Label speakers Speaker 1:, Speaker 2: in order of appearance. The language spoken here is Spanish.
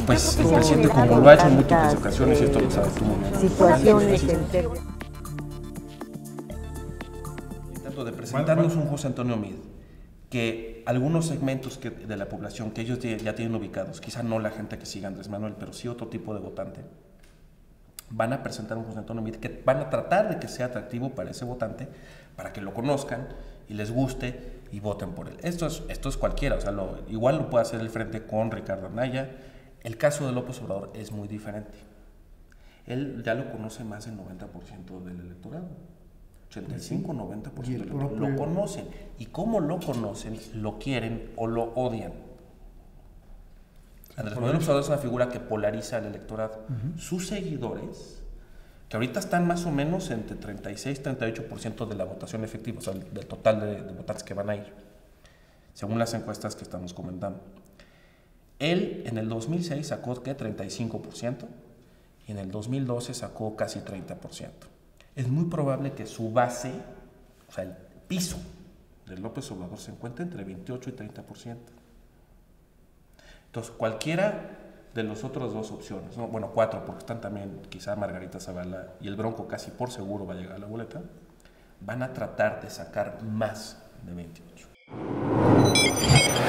Speaker 1: pues el presidente, como lo ha hecho en múltiples ocasiones, y esto lo sabes tú muy bien,
Speaker 2: situaciones
Speaker 1: intento de presentarnos un José Antonio Meade, que algunos segmentos de la población que ellos ya tienen ubicados, quizá no la gente que siga a Andrés Manuel, pero sí otro tipo de votante, van a presentar un José Antonio Meade que van a tratar de que sea atractivo para ese votante, para que lo conozcan y les guste y voten por él. Esto es cualquiera, o sea, igual lo puede hacer el Frente con Ricardo Anaya. El caso de López Obrador es muy diferente. Él ya lo conoce más del 90% del electorado. 85-90% lo conocen. Y como lo conocen, lo quieren o lo odian. Andrés Manuel López Obrador es una figura que polariza al electorado. Sus seguidores, que ahorita están más o menos entre 36-38% de la votación efectiva, o sea, del total de votantes que van a ir, según las encuestas que estamos comentando. Él en el 2006 sacó, ¿qué? 35%, y en el 2012 sacó casi 30%. Es muy probable que su base, o sea, el piso de López Obrador se encuentre entre 28 y 30%. Entonces, cualquiera de los otros dos opciones, ¿no? Bueno, 4, porque están también quizá Margarita Zavala y el Bronco casi por seguro va a llegar a la boleta, van a tratar de sacar más de 28.